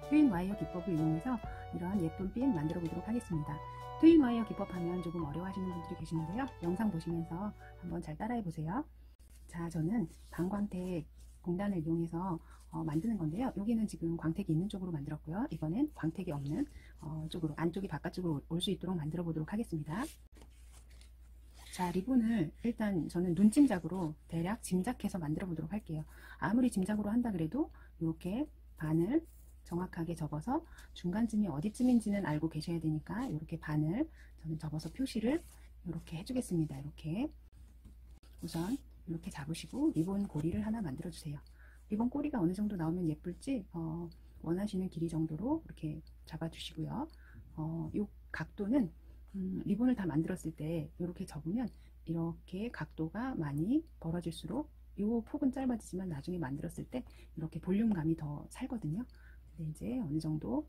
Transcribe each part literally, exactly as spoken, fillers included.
트윈 와이어 기법을 이용해서 이런 예쁜 핀 만들어 보도록 하겠습니다. 트윈 와이어 기법 하면 조금 어려워하시는 분들이 계시는데요. 영상 보시면서 한번 잘 따라해 보세요. 자, 저는 방광택 공단을 이용해서 어, 만드는 건데요. 여기는 지금 광택이 있는 쪽으로 만들었고요. 이번엔 광택이 없는 어, 쪽으로, 안쪽이 바깥쪽으로 올 수 있도록 만들어 보도록 하겠습니다. 자, 리본을 일단 저는 눈짐작으로 대략 짐작해서 만들어 보도록 할게요. 아무리 짐작으로 한다 그래도 이렇게 반을 정확하게 접어서 중간쯤이 어디쯤인지는 알고 계셔야 되니까 이렇게 반을 저는 접어서 표시를 이렇게 해주겠습니다. 이렇게 우선 이렇게 잡으시고 리본 고리를 하나 만들어 주세요. 리본 꼬리가 어느 정도 나오면 예쁠지 어, 원하시는 길이 정도로 이렇게 잡아 주시고요. 어, 이 각도는 음, 리본을 다 만들었을 때 이렇게 접으면 이렇게 각도가 많이 벌어질수록 이 폭은 짧아지지만 나중에 만들었을 때 이렇게 볼륨감이 더 살거든요. 근데 이제 어느 정도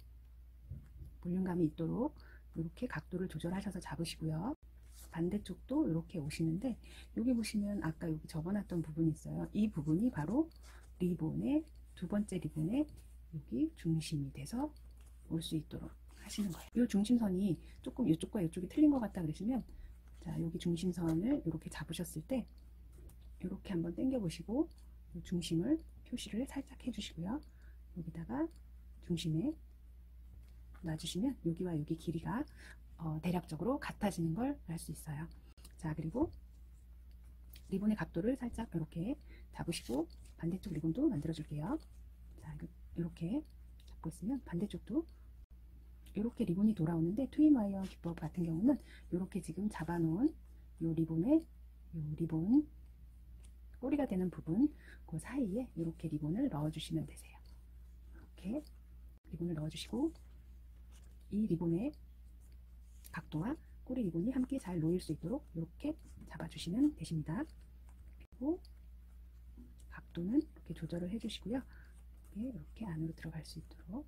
볼륨감이 있도록 이렇게 각도를 조절하셔서 잡으시고요. 반대쪽도 이렇게 오시는데 여기 보시면 아까 여기 접어놨던 부분이 있어요. 이 부분이 바로 리본의 두 번째 리본의 여기 중심이 돼서 올 수 있도록 하시는 거예요. 이 중심선이 조금 이쪽과 이쪽이 틀린 것 같다 그러시면 자, 여기 중심선을 이렇게 잡으셨을 때 이렇게 한번 당겨 보시고 중심을 표시를 살짝 해주시고요. 여기다가 중심에 놔주시면 여기와 여기 길이가 어, 대략적으로 같아지는 걸 알 수 있어요. 자, 그리고 리본의 각도를 살짝 이렇게 잡으시고 반대쪽 리본도 만들어 줄게요. 자, 이렇게 잡고 있으면 반대쪽도 이렇게 리본이 돌아오는데 트윈 와이어 기법 같은 경우는 이렇게 지금 잡아 놓은 이 리본의 이 리본 꼬리가 되는 부분 그 사이에 이렇게 리본을 넣어 주시면 되세요. 이렇게 리본을 넣어 주시고 이 리본의 각도와 꼬리 리본이 함께 잘 놓일 수 있도록 이렇게 잡아주시면 되십니다. 그리고 각도는 이렇게 조절을 해주시고요. 이렇게 안으로 들어갈 수 있도록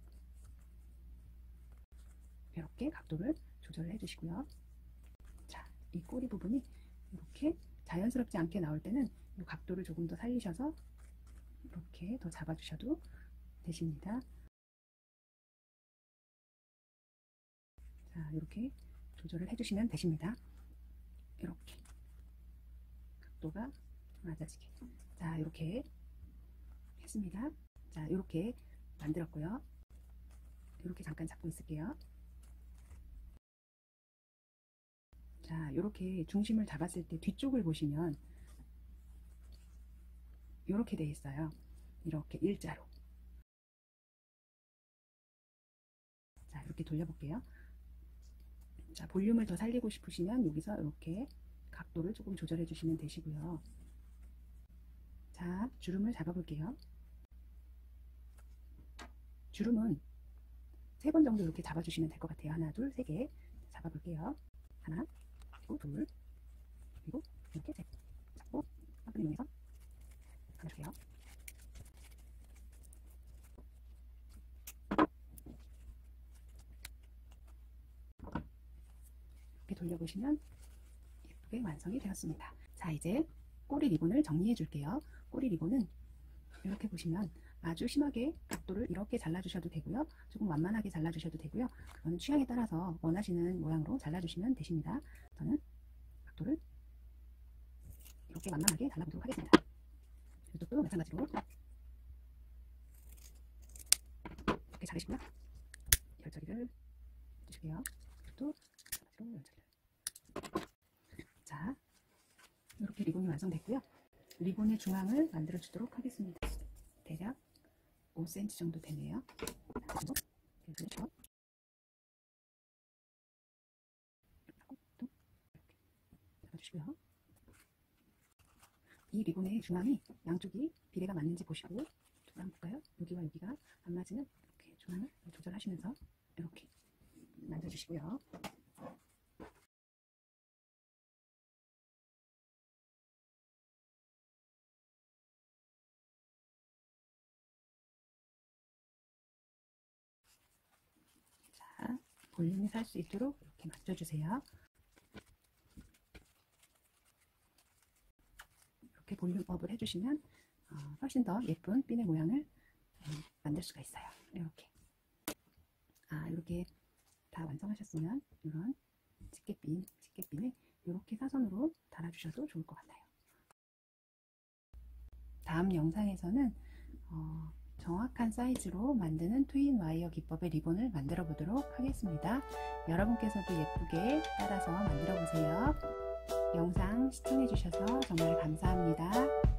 이렇게 각도를 조절을 해주시고요. 자, 이 꼬리 부분이 이렇게 자연스럽지 않게 나올 때는 이 각도를 조금 더 살리셔서 이렇게 더 잡아주셔도 되십니다. 자, 이렇게 조절을 해주시면 되십니다. 이렇게 각도가 맞아지게. 자, 이렇게 했습니다. 자, 이렇게 만들었고요. 이렇게 잠깐 잡고 있을게요. 자, 이렇게 중심을 잡았을 때 뒤쪽을 보시면 이렇게 돼 있어요. 이렇게 일자로. 자, 이렇게 돌려볼게요. 자, 볼륨을 더 살리고 싶으시면 여기서 이렇게 각도를 조금 조절해 주시면 되시고요. 자, 주름을 잡아 볼게요. 주름은 세 번 정도 이렇게 잡아 주시면 될 것 같아요. 하나, 둘, 세 개 잡아 볼게요. 하나, 그리고 둘, 그리고 이렇게 셋 잡고 한번 이용해서 감아줄게요. 이렇게 돌려보시면 예쁘게 완성이 되었습니다. 자, 이제 꼬리 리본을 정리해 줄게요. 꼬리 리본은 이렇게 보시면 아주 심하게 각도를 이렇게 잘라주셔도 되고요. 조금 완만하게 잘라주셔도 되고요. 그거는 취향에 따라서 원하시는 모양으로 잘라주시면 되십니다. 저는 각도를 이렇게 완만하게 잘라보도록 하겠습니다. 이쪽도 마찬가지로 이렇게 자르시고요. 열 처리를 해주실게요. 이쪽도 마찬가지로 열 처리를. 자, 이렇게 리본이 완성됐고요. 리본의 중앙을 만들어 주도록 하겠습니다. 대략 오 센티미터 정도 되네요. 이렇게 잡아주시고요. 이 리본의 중앙이 양쪽이 비례가 맞는지 보시고 한번 볼까요? 여기와 여기가 안 맞으면 이렇게 중앙을 조절하시면서 이렇게 만져주시고요. 자, 볼륨이 살 수 있도록 이렇게 맞춰주세요. 이렇게 볼륨업을 해주시면 어, 훨씬 더 예쁜 핀의 모양을 음, 만들 수가 있어요. 이렇게 아, 이렇게 다 완성하셨으면 이런 집게핀, 집게핀을 이렇게 사선으로 달아주셔도 좋을 것 같아요. 다음 영상에서는 어, 정확한 사이즈로 만드는 트윈 와이어 기법의 리본을 만들어 보도록 하겠습니다. 여러분께서도 예쁘게 따라서 만들어 보세요. 영상 시청해 주셔서 정말 감사합니다.